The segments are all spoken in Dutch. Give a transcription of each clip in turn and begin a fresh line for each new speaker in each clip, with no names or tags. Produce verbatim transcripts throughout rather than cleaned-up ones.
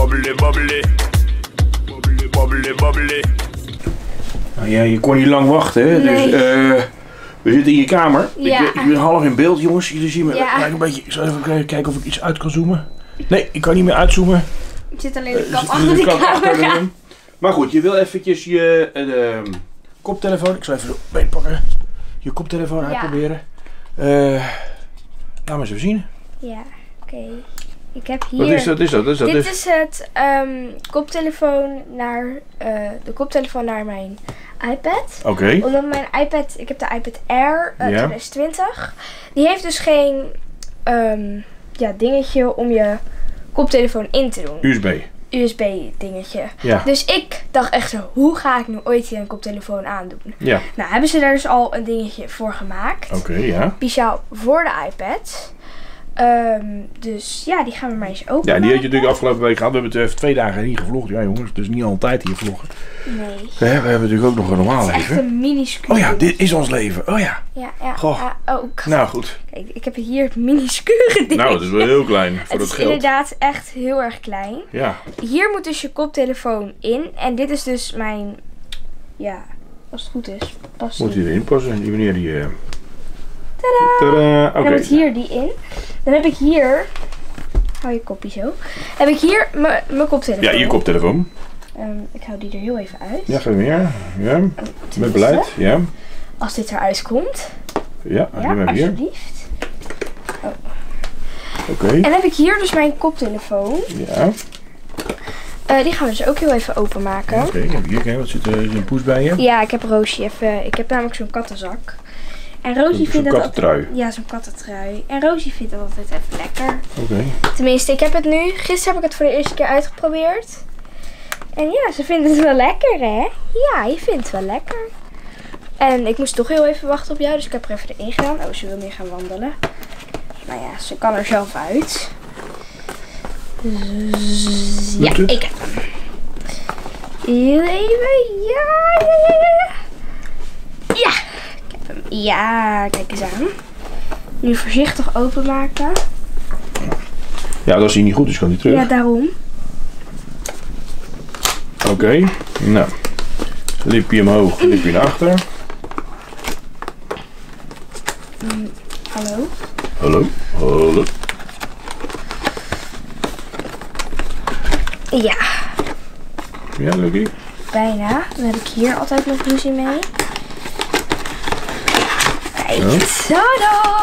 Bubbly, bubbly. Bubbly, bubbly, bubbly. Nou ja, je kon niet lang wachten, hè?
Nee.
Dus uh, we zitten in je kamer.
Ja.
Ik, ik ben half in beeld, jongens. Jullie zien me.
Ja.
Kijk een beetje. Ik zal even kijken of ik iets uit kan zoomen. Nee, ik kan niet meer uitzoomen.
Ik zit alleen de
Uh,
kap
zit
achter
de
de
kap achter de
camera.
riem. Maar goed, je wil eventjes je uh, koptelefoon. Ik zal even de been pakken. Je koptelefoon
Ja.
uitproberen. Uh, laat maar eens even zien.
Ja, oké. Okay. Ik heb hier...
Wat is dat? Is dat? Is dat?
Dit
Is...
is het um, koptelefoon naar... Uh, de koptelefoon naar mijn iPad.
Oké. Okay.
Omdat mijn iPad... Ik heb de iPad Air uh,
ja.
twintig twintig. Die heeft dus geen... Um, ja, dingetje om je koptelefoon in te doen.
U S B.
U S B dingetje.
Ja.
Dus ik dacht echt zo, hoe ga ik nu ooit hier een koptelefoon aandoen?
Ja.
Nou, hebben ze daar dus al een dingetje voor gemaakt.
Oké, okay, ja.
Speciaal voor de iPad. Um, dus ja, die gaan we maar eens open.
Ja, die had je natuurlijk afgelopen week gehad. We hebben het even twee dagen niet gevlogd. Ja jongens, het is niet altijd hier vloggen.
Nee.
We hebben, we hebben natuurlijk ook nog een normaal leven.
Het is echt een minuscuul.
Oh ja, dit is ons leven. Oh ja.
Ja, ja.
Goh.
Ja, ook.
Nou goed.
Kijk, ik heb hier het minuscule dingetje.
Nou, het is wel heel klein voor
het
het
is
geld.
inderdaad echt heel erg klein.
Ja.
Hier moet dus je koptelefoon in. En dit is dus mijn... Ja, als het goed is. Past
Moet
die.
hij erin passen? Die wanneer die... Uh...
Tadaa!
Tadaa! Oké.
Okay. Dan moet hier die in. Dan heb ik hier... Hou je kopje zo. Heb ik hier mijn koptelefoon.
Ja, je koptelefoon.
Um, ik hou die er heel even uit.
Ja, ga weer. Ja. Met beleid. Ja.
Als dit eruit komt.
Ja,
ja
maar weer.
alsjeblieft. Oh.
Oké. Okay.
En dan heb ik hier dus mijn koptelefoon.
Ja.
Uh, die gaan we dus ook heel even openmaken.
Oké, okay, hier, kijk, wat zit er een poes bij je?
Ja, ik heb Roosje even. Ik heb namelijk zo'n kattenzak. En Roosje
zo,
vindt dat
kattentrui.
altijd, ja, zo'n kattentrui. En Roosje vindt dat altijd even lekker.
Oké. Okay.
Tenminste, ik heb het nu. Gisteren heb ik het voor de eerste keer uitgeprobeerd. En ja, ze vinden het wel lekker, hè? Ja, je vindt het wel lekker. En ik moest toch heel even wachten op jou, dus ik heb er even erin gedaan. Oh, ze wil meer gaan wandelen. Nou ja, ze kan er zelf uit. Dus, ja, ik heb hem. Heel even. Ja, ja, ja, ja. Ja, ik heb hem. Ja, kijk eens aan. Nu voorzichtig openmaken.
Ja, dat is hier niet goed, dus kan hij terug.
Ja, daarom.
Oké, okay. Nou. Lipje omhoog, lipje naar achter.
Mm, hallo?
Hallo? Hallo?
Ja.
Ja, Lucky?
Bijna. Dan heb ik hier altijd nog ruzie mee. Kijk,
ja.
Tada!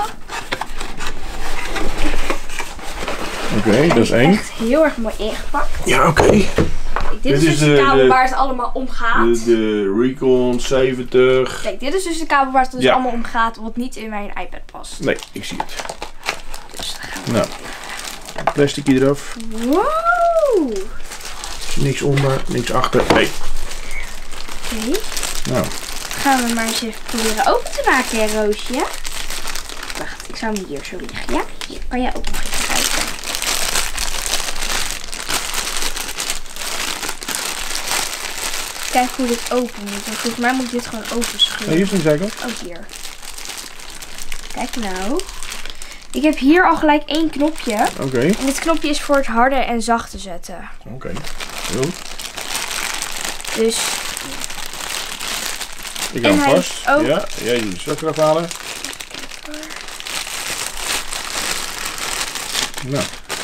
Oké, okay, dat is één.
Echt heel erg mooi ingepakt.
Ja, oké. Okay.
Dit, dit is dus de, de kabel de, waar het allemaal om gaat.
De, de Recon zeventig.
Kijk, dit is dus de kabel waar het dus
ja.
allemaal om gaat, wat niet in mijn iPad past.
Nee, ik zie het.
Dus dan gaan we
nou, plasticje eraf.
Wow!
Niks onder, niks achter. Nee.
Oké. Okay.
Nou.
Gaan we maar eens even proberen open te maken, hè, Roosje? Wacht, ik zou hem hier zo liggen. Ja, hier kan jij ook nog even kijken. Kijk hoe dit open moet. Want volgens mij moet ik dit gewoon open schudden.
Nee, hier is een zijkant.
Ook hier. Kijk nou. Ik heb hier al gelijk één knopje.
Oké. Okay.
En dit knopje is voor het harde en zachte zetten.
Oké. Okay. Heel.
Dus.
Ik hou hem vast. Ook... Ja, jij doet de slok eraf halen. Nou.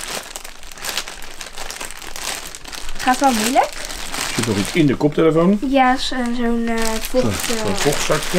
Gaat wel moeilijk.
Er zit nog iets in de koptelefoon.
Ja, zo'n zo uh, vocht,
Zo'n
uh,
vochtzakje.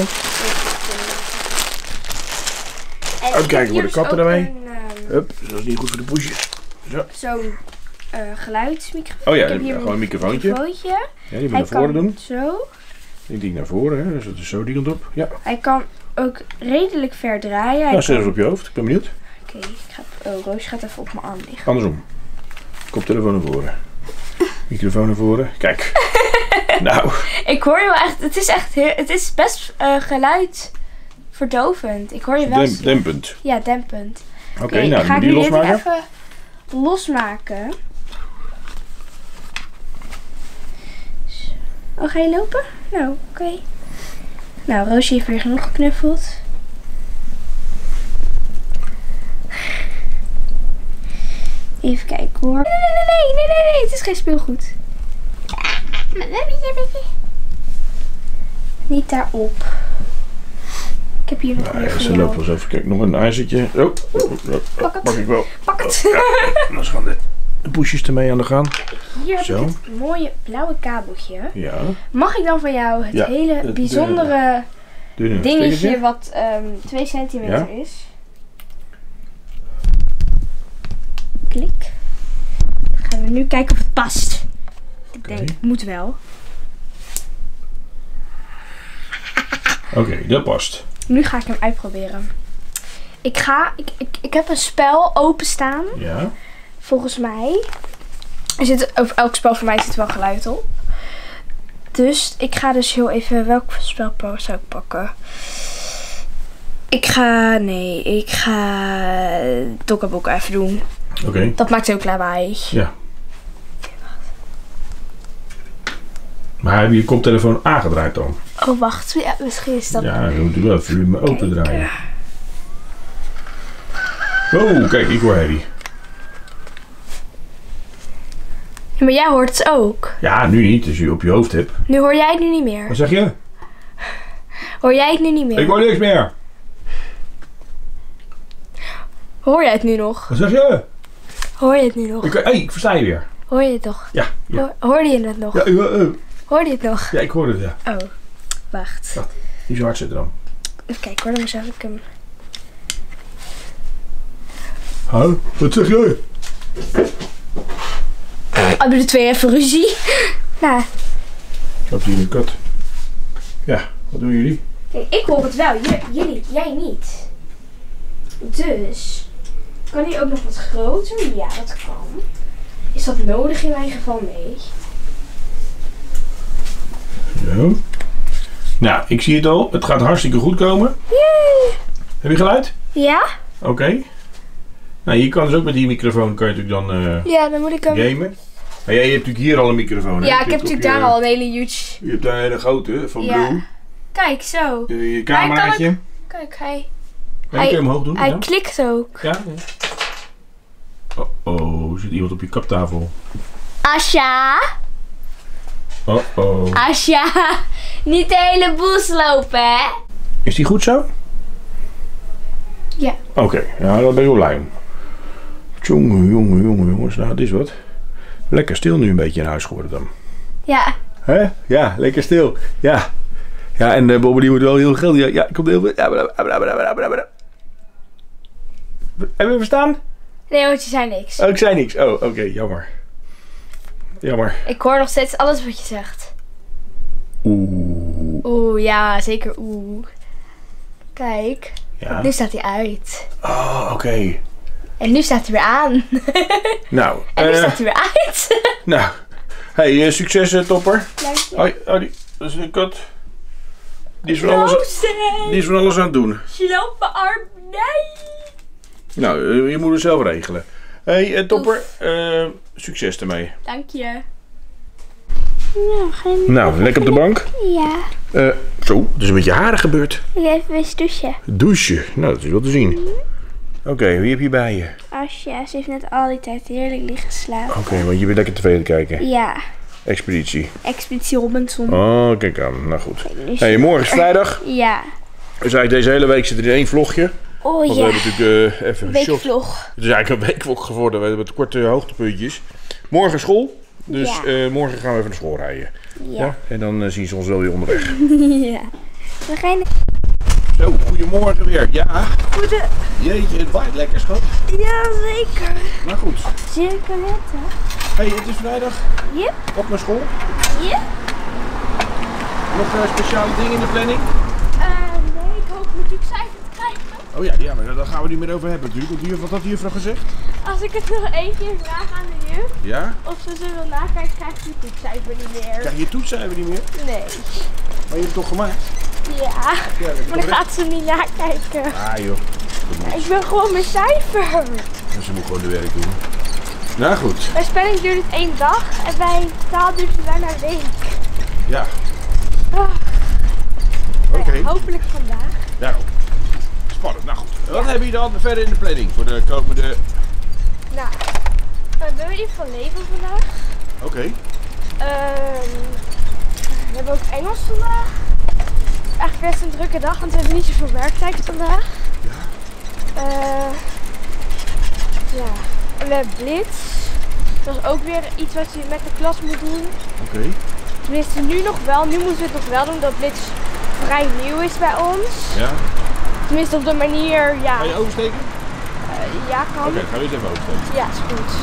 En
uitkijken voor de katten ermee.
Een, um,
Hup, dat is niet goed voor de poesjes. Zo.
Zo'n uh, geluidsmicrofoon.
Oh ja,
ik heb hier
gewoon een microfoontje.
microfoontje.
Ja, die moet naar voren doen.
Zo.
Die ding naar voren, hè. Dus dat is zo die kant op. Ja.
Hij kan ook redelijk ver draaien.
Nou, zet het op je hoofd. Ik ben benieuwd.
Oké, okay, ik ga. Oh, Roos gaat even op mijn arm liggen.
Andersom. Koptelefoon naar voren. Microfoon naar voren. Kijk. Nou.
Ik hoor je wel echt. Het is echt heel, het is best uh, geluid verdovend. Ik hoor je wel.
Dem, dempend.
Ja, dempend.
Oké, okay, nou,
ga
ik die losmaken.
Dit even losmaken. Oh, ga je lopen? Nou, oké. Okay. Nou, Roosje heeft weer genoeg geknuffeld. Even kijken hoor. Nee, nee, nee, nee, nee, nee, het dit is geen speelgoed. Niet daarop. Ik heb hier nog
Nou,
meer
ja,
voor
ze
jou.
loopt wel eens even. Kijk, nog een ijzertje. Oh, oh, oh, oh,
Pak het.
pak ik wel.
Pak het.
Ja, dan gaan de, de poesjes ermee aan de gang.
Hier heb
Zo.
ik het mooie blauwe kabeltje.
Ja.
Mag ik dan van jou het
Ja,
hele
het,
bijzondere
Doe je een
dingetje
stekertje?
wat ehm twee centimeter
Ja.
is? Klik. Dan gaan we nu kijken of het past. Ik
Oké.
denk, moet wel.
Oké, okay, dat past.
Nu ga ik hem uitproberen. Ik ga, ik, ik, ik heb een spel openstaan.
Ja.
Volgens mij. Er zit, over elk spel voor mij zit wel geluid op. Dus ik ga dus heel even, welk spel zou ik pakken? Ik ga, nee, ik ga Tokkaboek even doen.
Oké. Okay.
Dat maakt ook lawaai.
Ja. Maar heb je je koptelefoon aangedraaid dan?
Oh, wacht. Ja, misschien is dat...
Ja, dan moet je wel even me open
Kijk,
draaien. Oh, kijk, ik hoor Harry.
Ja, maar jij hoort het ook.
Ja, nu niet, als je op je hoofd hebt.
Nu hoor jij het nu niet meer.
Wat zeg je?
Hoor jij het nu niet meer?
Ik hoor niks meer.
Hoor jij het nu nog?
Wat zeg je?
Hoor je het nu nog?
Ik, hey, ik versta je weer.
Hoor je het nog?
Ja. ja.
Hoor, hoorde je het nog?
Ja, uh, uh.
Hoorde je het nog?
Ja, ik hoor het, ja.
Oh, wacht.
Wacht, niet zo hard zitten dan.
Even kijken hoor, dan moet ik hem...
Huh? Wat zeg jij?
Oh, doe de twee even ruzie. Nou,
Ik heb hier een kat. Ja, wat doen jullie?
kijk, ik hoor het wel. J jullie, jij niet. Dus, kan die ook nog wat groter? Ja, dat kan. Is dat nodig in mijn geval? Nee.
Zo. Nou, ik zie het al. Het gaat hartstikke goed komen.
Yay.
Heb je geluid?
Ja?
Oké. Okay. Nou, je kan dus ook met die microfoon kan je natuurlijk dan uh,
Ja, dan moet ik hem...
gamen. Maar jij hebt natuurlijk hier al een microfoon. Hè?
Ja,
Je
ik heb
hebt
natuurlijk
op
daar
je,
al een hele huge...
Je hebt daar een hele grote van
Ja.
Blue.
Kijk, zo.
Je, je cameraatje.
Hij Kijk, hij...
Ja, die kun je omhoog doen.
Hij
ja.
klikt ook.
Ja. Oh oh, er zit iemand op je kaptafel.
Asja!
Oh oh.
Asja! Niet de hele boel lopen, hè?
Is die goed zo?
Ja.
Oké, okay. Ja, daar ben ik wel blij om. Jongen, jongen, jongen, jongens. Nou, het is wat. Lekker stil nu een beetje in huis geworden dan.
Ja.
Hè? Ja, lekker stil. Ja. Ja, en uh, Bobby die moet wel heel geld. Ja, ja, komt heel veel. Ja, bla, bla, bla, bla, bla, bla. Hebben we verstaan?
Nee, want je zei niks.
Oh, ik zei niks. Oh, oké, okay, jammer. Jammer.
Ik hoor nog steeds alles wat je zegt.
Oeh.
Oeh, ja, zeker oeh. Kijk.
Ja.
Nu staat hij uit.
Oh, oké. Okay.
En nu staat hij weer aan.
Nou.
En nu
uh,
staat hij weer uit.
Nou. Hey, uh, succes, uh, topper.
Dank je.
Hoi, oh, die, dat is een kat. Die is van alles, die is van alles aan het doen.
Sloop mijn arm. Nee.
Nou, uh, je moet het zelf regelen. Hey, uh, topper. Uh, succes ermee.
Dank je.
Nou, nou lekker op de bank.
Ja.
Uh, zo, er is een beetje haren gebeurd.
Ik even eens douchen.
Douchen. Nou, dat is wel te zien. Oké, okay, wie heb je bij je?
Asja, ze heeft net al die tijd heerlijk liggen slapen.
Oké, okay, want je bent lekker tv te kijken.
Ja.
Expeditie.
Expeditie Robinson.
Oh, kijk aan. Nou goed.
Dus
Hey, morgen is vrijdag.
Ja.
Dus eigenlijk deze hele week zit er in één vlogje.
Oh
want
ja.
we hebben natuurlijk uh, even een shot.
Weekvlog.
Het is eigenlijk een weekvlog geworden. We hebben korte hoogtepuntjes. Morgen school. Dus
Ja.
uh, morgen gaan we even naar school rijden.
Ja.
Ja? En dan uh, zien ze ons wel weer onderweg.
Ja. We gaan...
Zo, goedemorgen weer. Ja.
Goede...
Jeetje, het waait lekker, schat.
Ja, zeker.
Maar goed.
Zeker weten.
Hé, hey, het is vrijdag.
Yep.
Op naar school.
Yep.
Nog uh, speciale dingen in de planning?
Uh, nee, ik hoop natuurlijk cijfer te krijgen.
Oh ja, ja, maar daar gaan we niet meer over hebben natuurlijk. Want wat had de juffrouw gezegd?
Als ik het nog één keer vraag aan de juf,
Ja?
of ze ze wil nakijken, krijg je het cijfer niet meer.
Krijg je toetscijfer niet meer?
Nee.
Maar je hebt het toch gemaakt?
Ja.
Ja, dat
Maar dan gaat ze niet nakijken.
Ah joh.
Ik wil gewoon mijn cijfer.
Dus ze moet gewoon de werk doen. Nou goed.
Bij spelling duurt het één dag en bij taal duurt het bijna een week.
Ja.
Oh.
Oké. Okay.
Ja, hopelijk vandaag.
Daarom. Spannend. Nou goed. Wat heb je dan verder in de planning voor de komende...
Nou, we hebben in ieder geval label vandaag.
Oké. Okay.
Um, we hebben ook Engels vandaag. Eigenlijk best een drukke dag, want we hebben niet zoveel werktijd vandaag.
Ja.
Uh, ja. En we hebben Blitz. Dat is ook weer iets wat je met de klas moet doen.
Oké. Okay.
Tenminste nu nog wel. Nu moeten we het nog wel doen, omdat Blitz vrij nieuw is bij ons.
Ja.
Tenminste op de manier, ja.
Ga je oversteken?
Uh, ja, kan.
Oké, okay, ga je eens even oversteken.
Ja, is goed.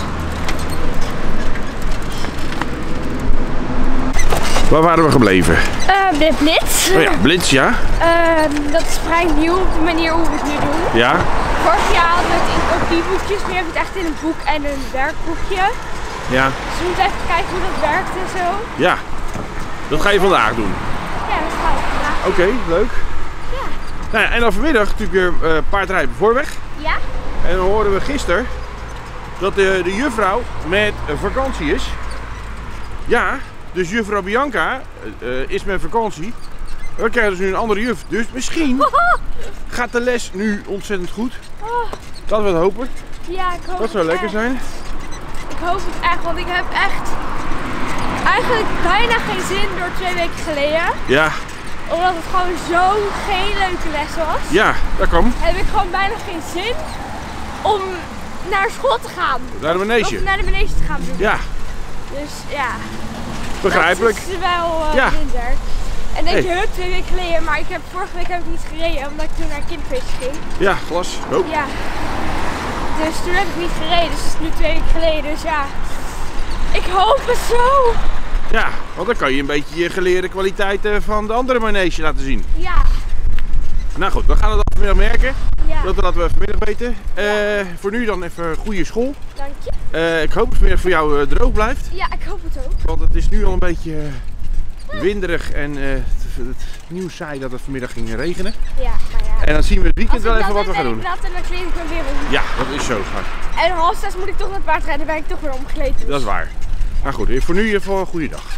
Waar waren we gebleven?
Uh, de Blitz.
Oh ja, Blitz, ja.
Uh, dat is vrij nieuw op de manier hoe we het nu doen.
Ja.
Vorig jaar hadden we het in kopieboekjes, nu hebben we het echt in een boek en een werkboekje.
Ja.
Dus we moeten even kijken hoe dat werkt en zo.
Ja, dat ga je vandaag doen.
Ja, dat ga ik vandaag.
Oké, okay, leuk.
Ja.
Nou ja, en dan vanmiddag natuurlijk weer uh, paardrijden voorweg.
Ja.
En dan hoorden we gisteren dat de, de juffrouw met vakantie is. Ja, dus juffrouw Bianca uh, is met vakantie. We krijgen dus nu een andere juf. Dus misschien gaat de les nu ontzettend goed. Dat we het hopen.
Ja, ik hoop
dat zou lekker
echt.
zijn.
Ik hoop het echt, want ik heb echt eigenlijk bijna geen zin door twee weken geleden.
Ja.
Omdat het gewoon zo geen leuke les was.
Ja, dat kan.
Heb ik gewoon bijna geen zin om naar school te gaan.
Naar de manege.
Of naar de manege te gaan doen.
Ja.
Dus ja.
Begrijpelijk.
Dat is wel uh,
ja.
minder. En denk je,
hey.
hup, twee weken geleden, maar ik heb, vorige week heb ik niet gereden omdat ik toen naar een kinderfeestje ging.
Ja, glas. Oh.
Ja. Dus toen heb ik niet gereden, dus het is nu twee weken geleden, dus ja. Ik hoop het zo.
Ja, want dan kan je een beetje je geleerde kwaliteiten van de andere manege laten zien.
Ja.
Nou goed, we gaan het vanmiddag merken.
Ja.
Dat laten we vanmiddag weten. Uh, voor nu dan even goede school.
Dank je.
Uh, ik hoop dat het vanmiddag voor jou uh, droog blijft.
Ja, ik hoop het ook.
Want het is nu al een beetje uh, winderig en uh, het, het nieuws zei dat het vanmiddag ging regenen.
Ja, maar ja.
En dan zien we het weekend wel even wat we gaan doen.
Als ik dat dan kleed ik me weer om.
Ja, dat is zo. Schat.
En half zes moet ik toch naar het paardrijden, dan ben ik toch weer omgekleed. Dus.
Dat is waar. Maar goed, voor nu in ieder geval een goede dag.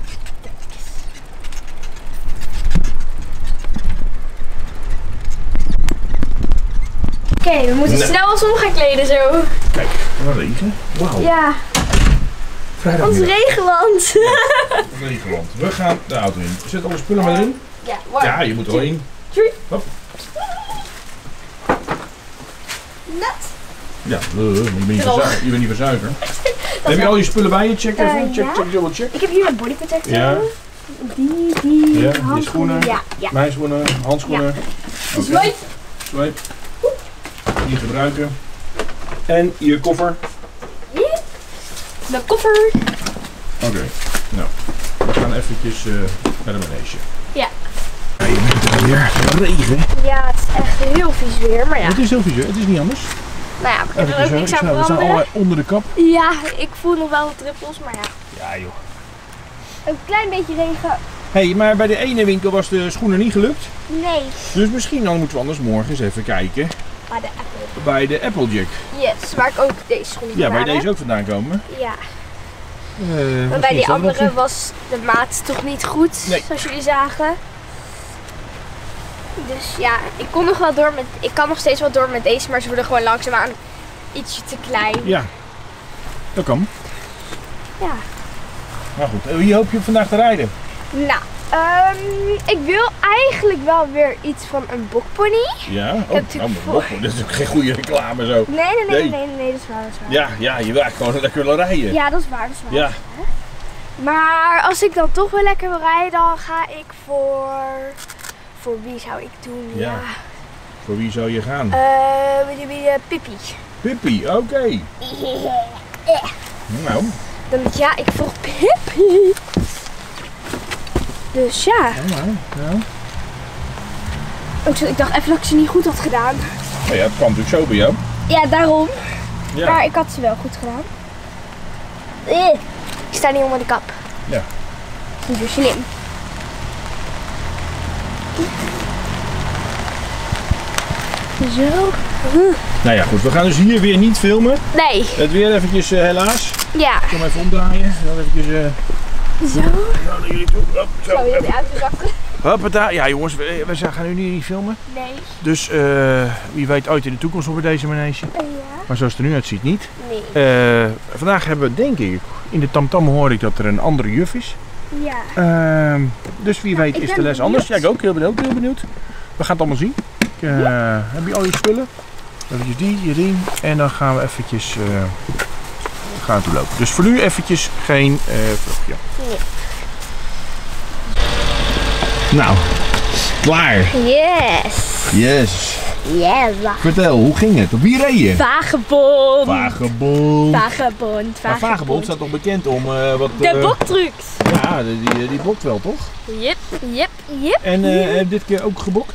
Oké, okay, we moeten nee. snel ons om gaan kleden zo.
Kijk, wat regen. Wauw.
Ja. Ons regenland.
Ja, regenland. We gaan de auto in. Zet alle spullen maar in.
Ja, warm.
Ja, je moet er wel in. Hop.
Nat.
Ja, uh, je bent niet van je bent niet van zuiver. Heb je al je spullen bij je? Check even. Uh, check, ja. check, double check.
Ik heb hier mijn body protector.
Ja.
Die, die,
ja,
handschoenen.
schoenen.
Ja, ja.
Mijn schoenen, handschoenen.
Ja. Okay. Zweep.
Zweep. Die gebruiken. En je koffer.
Yeah. De koffer.
Oké, okay. Nou, we gaan eventjes uh, naar de manege.
Ja.
Ja, je bent er weer. Regen.
Ja, het is echt heel vies weer, maar ja.
Het is heel vies weer, het is niet anders.
Nou ja, we kunnen er ook niks aan veranderen.
We staan allebei onder de kap.
Ja, ik voel nog wel wat druppels, maar ja.
Ja joh.
Een klein beetje regen.
Hé, hey, maar bij de ene winkel was de schoenen niet gelukt.
Nee.
Dus misschien dan moeten we anders morgen eens even kijken.
Bij de Apple.
Bij de Applejack.
Yes, waar ik ook deze schoenen
Ja,
waar
bij deze ook vandaan komen.
Ja.
Uh,
maar bij die andere was de maat toch niet goed, nee. Zoals jullie zagen. Dus ja, ik kon nog wel door met, ik kan nog steeds wel door met deze, maar ze worden gewoon langzaamaan ietsje te klein.
Ja, dat kan.
Ja.
Nou goed, wie hoop je vandaag te rijden?
Nou, um, ik wil eigenlijk wel weer iets van een bokpony.
Ja, oh, nou, voor... dat is ook geen goede reclame zo.
Nee, nee, nee, nee, nee, nee, dat is waar, dat is waar.
Ja, ja, je wil eigenlijk gewoon lekker willen rijden.
Ja, dat is waar, dat is waar.
Ja.
Maar als ik dan toch wel lekker wil rijden, dan ga ik voor... Voor wie zou ik doen? Ja. ja.
Voor wie zou je gaan?
Eh, uh, wie, uh, Pippi.
Pippi, oké. Okay.
Yeah.
Nou.
Dan, ja, ik volg Pippi. Dus ja.
Oh, nou, nou.
Ook zo, ik dacht even dat ik ze niet goed had gedaan.
Nou ja, het kwam natuurlijk zo bij jou.
Ja, daarom.
Ja.
Maar ik had ze wel goed gedaan. Eh, ik sta niet onder de kap.
Ja.
Dat is weer slim. Zo. Uh.
Nou ja, goed. We gaan dus hier weer niet filmen.
Nee.
Het weer eventjes uh, helaas.
Ja.
Ik kom even omdraaien. Dan eventjes... Uh...
Zo.
Zo naar jullie toe. Hop, zo.
Zo, je hebt uit de zakken.
Hoppata. Ja jongens, we, we gaan nu niet filmen.
Nee.
Dus uh, wie weet ooit in de toekomst op deze manege.
Ja.
Maar zoals het er nu uitziet niet.
Nee.
Uh, vandaag hebben we denk ik in de tamtam hoor ik dat er een andere juf is.
Ja.
Uh, dus wie weet
ik
is de
ben
les
benieuwd.
anders. Ja, ik ook heel benieuwd. Heel benieuwd. We gaan het allemaal zien. Ik, uh, heb je al je spullen? Even die, je riem. En dan gaan we eventjes uh, gaan toe lopen. Dus voor nu eventjes geen uh, vruchtje.
Nee.
Nou, klaar.
Yes.
Yes.
Yes.
Vertel, hoe ging het? Op wie reed je?
Vagebond.
Vagebond.
Vagebond.
Maar Vagebond staat toch bekend om uh, wat...
De
uh,
boktrucs.
Ja, die, die, die bokt wel, toch?
Yep, yep, yep.
En uh, heb je dit keer ook gebokt?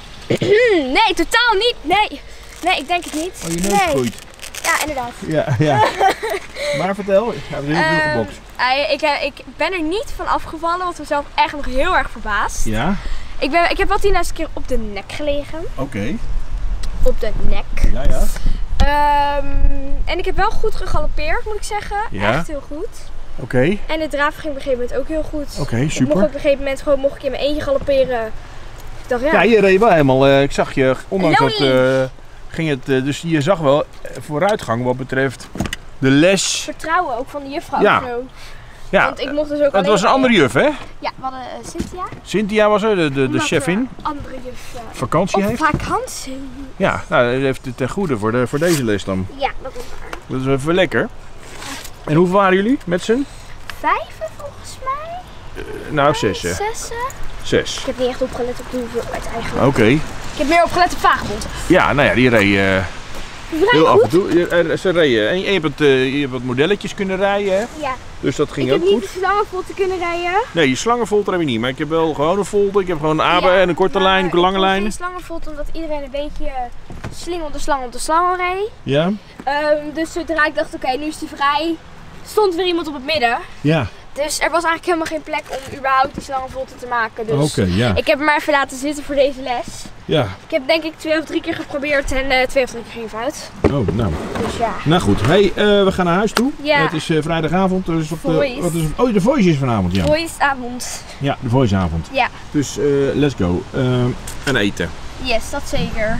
Nee, totaal niet. Nee. Nee, ik denk het niet.
Oh, je neus
nee.
groeit.
Ja, inderdaad.
Ja, ja. Maar vertel, ik heb heel veel
Uh,
gebokst.
uh, ik, uh, ik ben er niet van afgevallen, want we zijn zelf echt nog heel erg verbaasd.
Ja?
Ik, ben, ik heb wel tien een keer op de nek gelegen.
Oké. Okay.
Op de nek.
Ja, ja.
Um, en ik heb wel goed gegalopeerd, moet ik zeggen.
Ja?
Echt heel goed.
Oké. Okay.
En de draaf ging op een gegeven moment ook heel goed.
Oké, okay, super.
Ik mocht op een gegeven moment gewoon mocht ik in mijn eentje galopperen. Ik dacht, ja.
Ja, je reed wel helemaal. Uh, ik zag je, ondanks
Lonely.
dat uh, ging het, uh, dus je zag wel vooruitgang wat betreft de les.
Vertrouwen ook van de juffrouw.
Ja.
Zo.
Ja.
Want ik mocht dus ook
Het was een andere juf, hè?
Ja, we hadden uh, Cynthia.
Cynthia was er, de, de, de chefin.
Een andere juf. Uh,
vakantie
op
heeft.
vakantie.
Ja, nou, dat heeft het ten goede voor, de, voor deze les dan.
Ja, dat is waar.
Dat is even lekker. En hoeveel waren jullie met z'n?
Vijven volgens mij.
Uh, nou, zes. Hè?
Zessen.
Zes.
Ik heb niet echt opgelet op de hoeveelheid eigenlijk.
Oké. Okay.
Ik heb meer opgelet op Vagebond.
Ja, nou ja, die reed uh, heel
goed.
af en toe. Er, ze reden. En je hebt, het, uh, je hebt wat modelletjes kunnen rijden, hè?
Ja.
Dus dat ging
ik
ook goed.
Ik heb niet de slangenvolte kunnen rijden.
Nee, je slangenvolte heb ik niet. Maar ik heb wel gewoon een volte. Ik heb gewoon een abe
ja,
en een korte lijn, een lange lijn.
Ik heb geen slangenvolte omdat iedereen een beetje slingel de slang op de slang reed.
Ja.
Um, dus zodra ik dacht, oké, okay, nu is die vrij, stond weer iemand op het midden.
Ja.
Dus er was eigenlijk helemaal geen plek om überhaupt die slangenvolte te maken. Dus
Oké, okay, ja.
ik heb hem maar even laten zitten voor deze les.
Ja.
Ik heb denk ik twee of drie keer geprobeerd en uh, twee of drie keer ging fout.
Oh, nou.
Dus ja.
Nou goed, hey, uh, we gaan naar huis toe.
Ja.
Het is uh, vrijdagavond. Dus op
Voice.
de, wat is het? Oh, de Voice is vanavond, ja.
Voiceavond.
Ja, de Voiceavond.
Ja.
Dus uh, let's go. Uh, en eten.
Yes, dat zeker.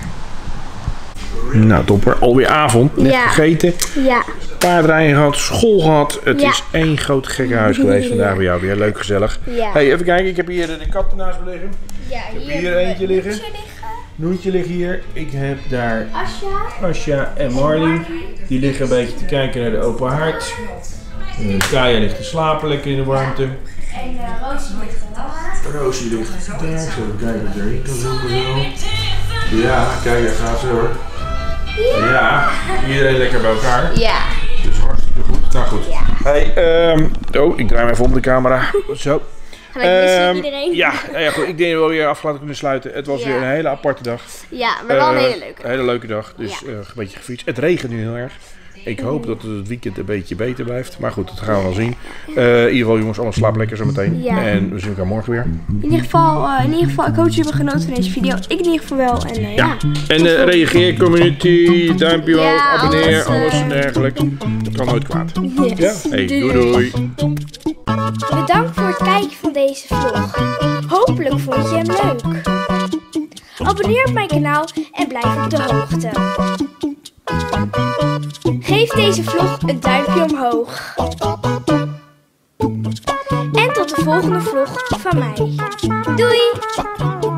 Nou, topper. Alweer avond. Net
ja.
gegeten.
Ja.
Paardrijden gehad, school gehad. Het
ja.
is één groot gekkenhuis geweest vandaag bij jou weer. Leuk, gezellig.
Ja.
Hey, even kijken. Ik heb hier de kat ernaast liggen.
Ja,
ik
hier
heb hier eentje liggen.
liggen.
Noentje ligt hier. Ik heb daar
Asja,
Asja en Marley. Die liggen een beetje te kijken naar de open haard. Uh, Kaya ligt te slapen lekker in de warmte.
En uh, Roosje ligt er.
Roosje ligt daar. Ik zal even kijken of er heen kan zoomen zo. Ja, kijk, daar gaat ze hoor. Ja, iedereen lekker bij elkaar.
Ja.
Dus hartstikke goed. Nou goed.
Ja.
Hey, um, oh, ik draai me even om de camera. Zo.
En ik mis
Um,
iedereen.
ja, ja goed, ik denk dat we weer af laten kunnen sluiten. Het was
Ja.
weer een hele aparte dag.
Ja, maar wel een
Uh,
hele leuke.
Een hele leuke dag, dus
Ja.
uh, een beetje gefietst. Het regent nu heel erg. Ik hoop dat het weekend een beetje beter blijft. Maar goed, dat gaan we wel zien. Uh, in ieder geval jongens, allemaal slaap lekker zo meteen.
Ja.
En we zien elkaar morgen weer.
In ieder geval, uh, in ieder geval, ik hoop dat jullie hebben genoten van deze video. Ik in ieder geval wel. En uh, ja.
Ja. En uh, reageer, community, duimpje omhoog,
Ja,
abonneer,
alles, uh,
alles en dergelijke. Dat kan nooit kwaad.
Yes.
Ja? Hey, doei doei.
Bedankt voor het kijken van deze vlog. Hopelijk vond je hem leuk. Abonneer op mijn kanaal en blijf op de hoogte. Geef deze vlog een duimpje omhoog. En tot de volgende vlog van mij. Doei!